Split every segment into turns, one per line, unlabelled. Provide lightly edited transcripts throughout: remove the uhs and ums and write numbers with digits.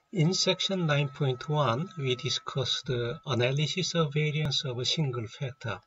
In section 9.1, we discussed the analysis of variance of a single factor.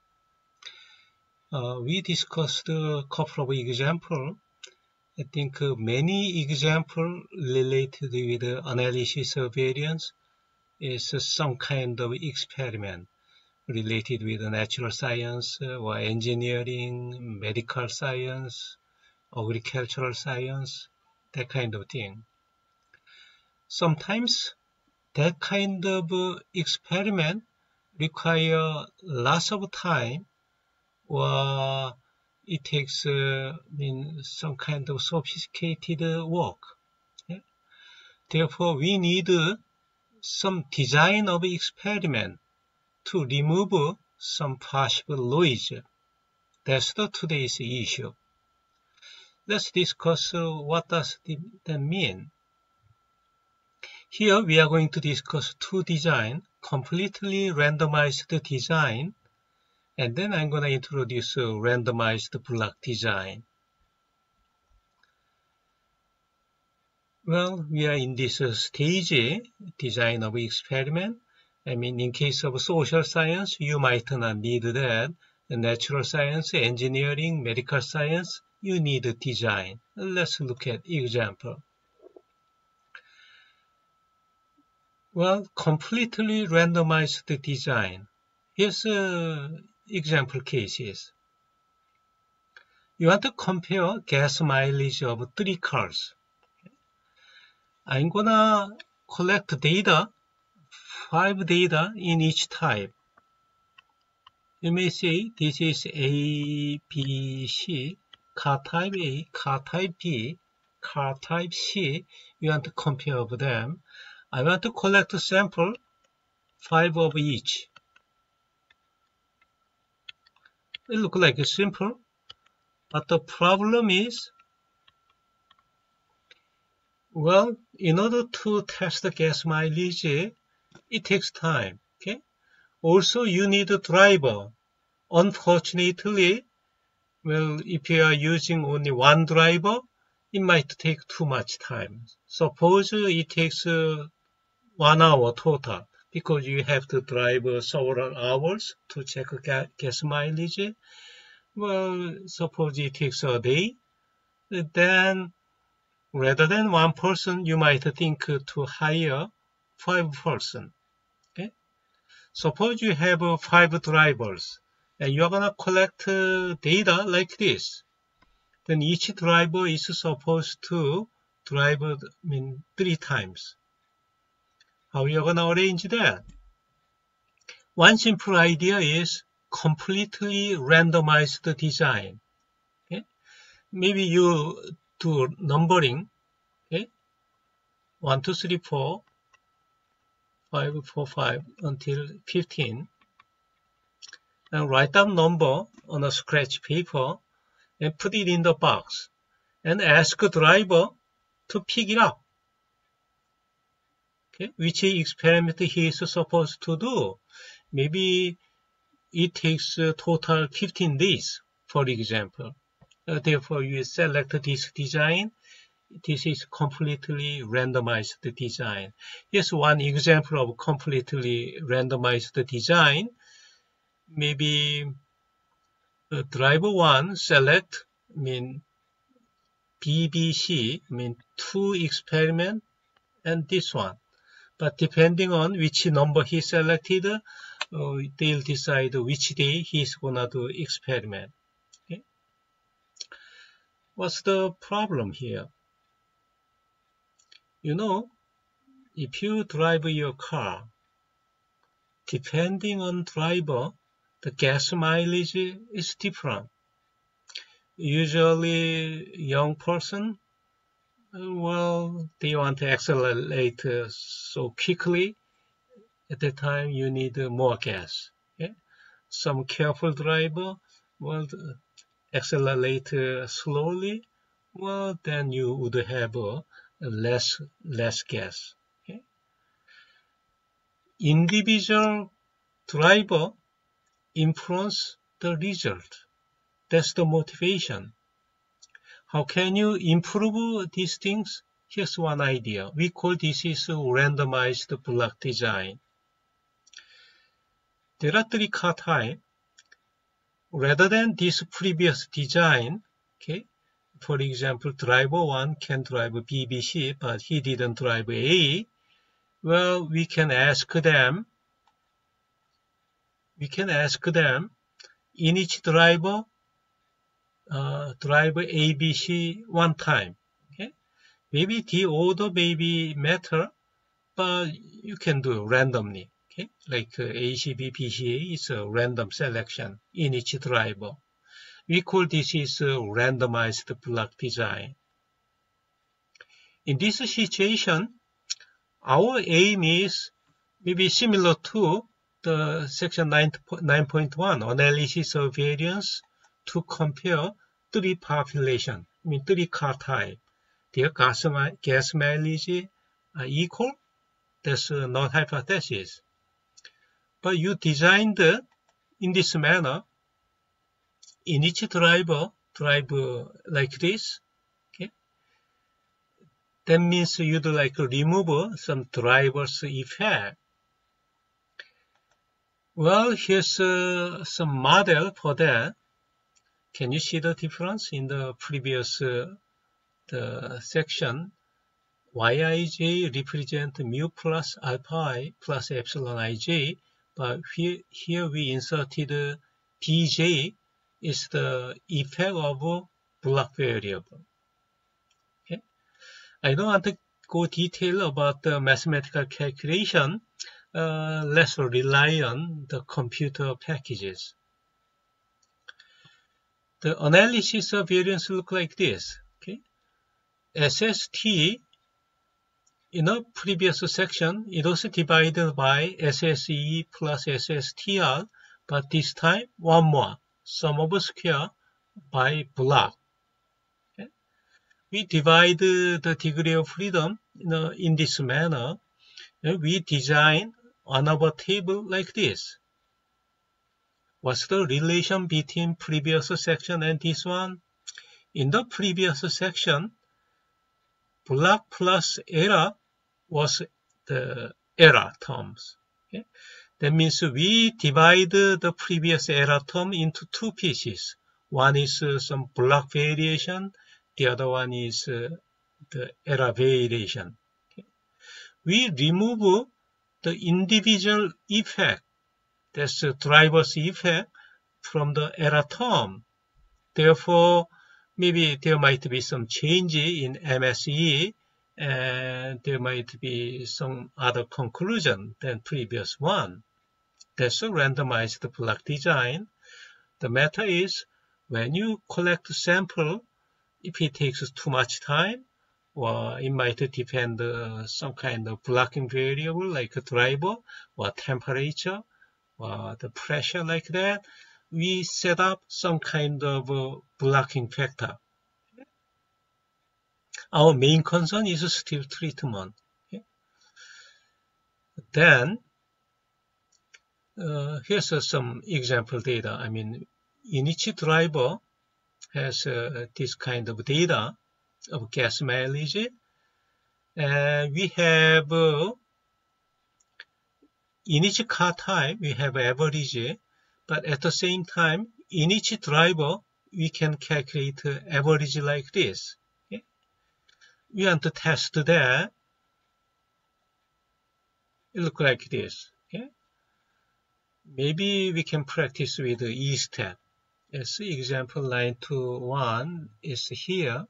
We discussed a couple of examples. I think many examples related with the analysis of variance is some kind of experiment related with natural science or engineering, medical science, agricultural science, that kind of thing. Sometimes that kind of experiment require lots of time, or it takes some kind of sophisticated work. Yeah? Therefore, we need some design of experiment to remove some possible noise. That's today's issue. Let's discuss what does that mean. Here we are going to discuss two designs, completely randomized design, and then I'm going to introduce a randomized block design. Well, we are in this stage, design of experiment. I mean, in case of social science, you might not need that. In natural science, engineering, medical science, you need a design. Let's look at example. Well, completely randomized design. Here's example cases. You want to compare gas mileage of 3 cars. I'm gonna collect data, 5 data in each type. You may say this is A, B, C, car type A, car type B, car type C. You want to compare of them. I want to collect a sample, 5 of each. It looks like it's simple, but the problem is, well, in order to test the gas mileage, it takes time, okay? Also, you need a driver. Unfortunately, well, if you are using only one driver, it might take too much time. Suppose it takes 1 hour total, because you have to drive several hours to check gas mileage. Well, suppose it takes a day, then rather than one person, you might think to hire 5 persons. Okay? Suppose you have 5 drivers, and you're gonna collect data like this. Then each driver is supposed to drive 3 times. How you're gonna arrange that? One simple idea is completely randomized design. Okay? Maybe you do numbering. Okay? 1, 2, 3, 4, 5, 4, 5 until 15, and write down number on a scratch paper and put it in the box and ask a driver to pick it up. Okay? Which experiment he is supposed to do. Maybe it takes total 15 days, for example. Therefore, you select this design. This is completely randomized design. Here's one example of completely randomized design. Maybe driver 1 select BBC, 2 experiment and this one. But depending on which number he selected, they'll decide which day he's gonna do experiment. Okay? What's the problem here? You know, if you drive your car, depending on driver, the gas mileage is different. Usually, young person, well, they want to accelerate so quickly. At that time, you need more gas. Okay? Some careful driver, well, accelerate slowly. Well, then you would have less gas. Okay? Individual driver influence the result. That's the motivation. How can you improve these things? here's one idea. We call this is randomized block design. There are three car types. Rather than this previous design, okay, for example, driver 1 can drive BBC, but he didn't drive A. Well, we can ask them, in each driver, drive ABC one time. Okay, maybe the order maybe matter, but you can do randomly. Okay, like ACB, PCA is a random selection in each driver. We call this is randomized block design. In this situation, our aim is maybe similar to the section 9.1 analysis of variance to compare three population, three car type. Their gas mileage are equal. That's not hypothesis. But you designed in this manner, in each driver drive like this. Okay, that means you'd like to remove some driver's effect. Well, here's some model for that. Can you see the difference in the previous the section? Yij represent mu plus alpha I plus epsilon ij, but here we inserted bj is the effect of block variable. Okay? I don't want to go detail about the mathematical calculation. Let's rely on the computer packages. The analysis of variance look like this. Okay? SST in a previous section, it was divided by SSE plus SSTR, but this time one more, sum of square by block. Okay? We divide the degree of freedom in this manner, and we design another table like this. What's the relation between previous section and this one? In the previous section, block plus error was the error terms. Okay? That means we divide the previous error term into two pieces. One is some block variation, the other one is the error variation. Okay? We remove the individual effect, that's the driver's effect, from the error term. Therefore, maybe there might be some change in MSE, and there might be some other conclusion than previous one. That's a randomized block design. The matter is, when you collect sample, if it takes too much time, or it might depend some kind of blocking variable like a driver or temperature or the pressure like that, we set up some kind of blocking factor. Our main concern is still treatment. Okay? Then, here's some example data. I mean, in each driver has this kind of data of gas mileage. And we have, in each car type, we have average, but at the same time, in each driver, we can calculate average like this. Okay? We want to test that. It looks like this. Okay? Maybe we can practice with the E-step. As example 921 is here.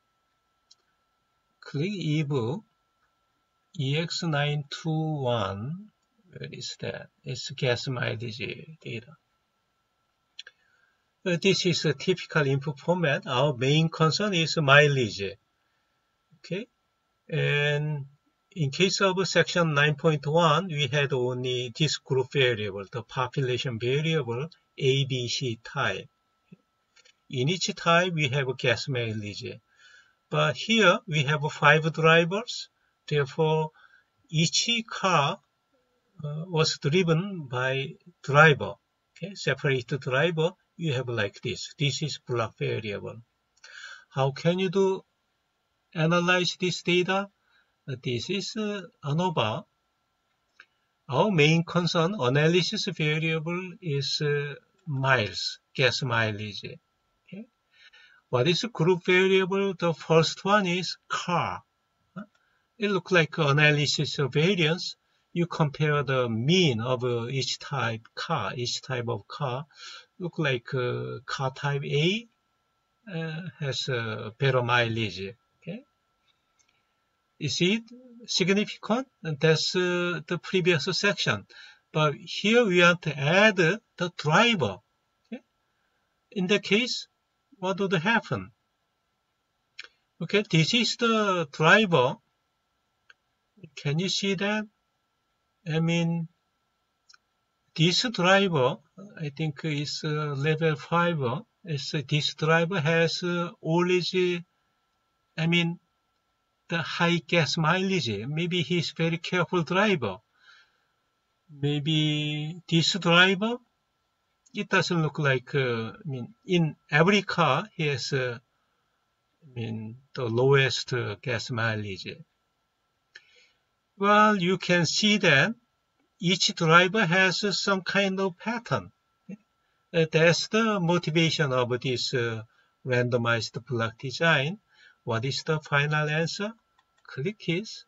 Click EVO EX921. Where is that? It's gas mileage data. This is a typical input format. Our main concern is mileage. Okay, and in case of section 9.1, we had only this group variable, the population variable ABC type. In each type, we have a gas mileage. But here, we have 5 drivers. Therefore, each car was driven by driver. Okay, separate driver, you have like this. This is block variable. How can you do analyze this data. This is ANOVA. Our main concern analysis variable is miles, gas mileage. Okay. What is group variable? The first one is car. It looks like analysis of variance. You compare the mean of each type of car. Look like car type A has better mileage. Okay. Is it significant? That's the previous section. But here we want to add the driver. Okay? In that case, what would happen? Okay, this is the driver. Can you see that? I mean, this driver, I think is level 5. This driver has always, I mean, the high gas mileage. Maybe he's very careful driver. Maybe this driver, it doesn't look like, I mean, in every car, he has, I mean, the lowest gas mileage. Well, you can see that each driver has some kind of pattern. That's the motivation of this randomized block design. What is the final answer? Click this.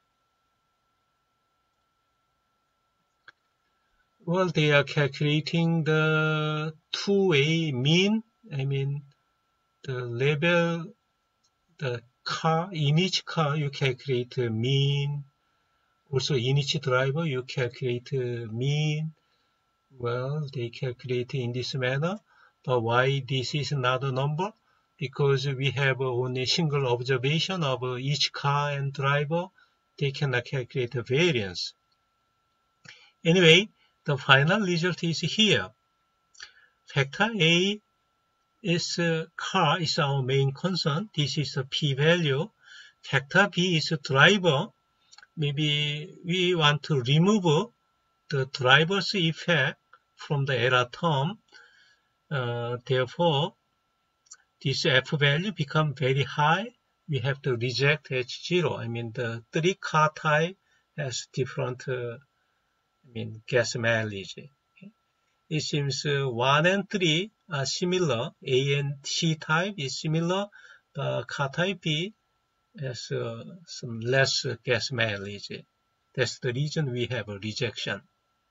Well, they are calculating the two-way mean. I mean, the level, the car, in each car, you calculate mean. Also, in each driver, you calculate mean. Well, they calculate in this manner. But why this is not a number? Because we have only single observation of each car and driver. They cannot calculate the variance. Anyway, the final result is here. Factor A is car is our main concern. This is a p-value. Factor B is driver. Maybe we want to remove the driver's effect from the error term. Therefore, this F value become very high. We have to reject H0. I mean, the 3 car type has different gas mileage. Okay. It seems 1 and 3 are similar. A and C type is similar. The car type B has some less gas mileage. That's the reason we have a rejection.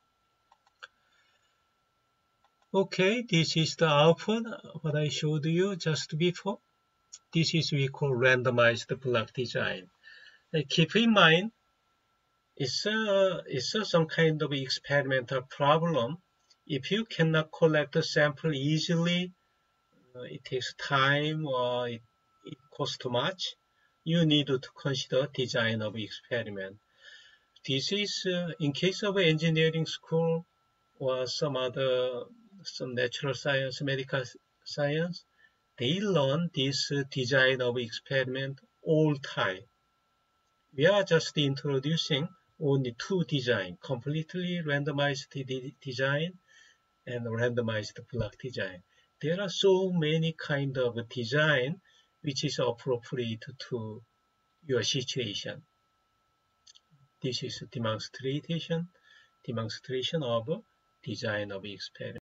Okay, this is the output, what I showed you just before. This is we call randomized block design. Keep in mind, it's some kind of experimental problem. If you cannot collect the sample easily, it takes time or it costs too much, you need to consider design of experiment. This is in case of engineering school or some natural science, medical science, they learn this design of experiment all time. We are just introducing only 2 design, completely randomized design and randomized block design. There are so many kind of design which is appropriate to your situation. This is a demonstration of design of experiment.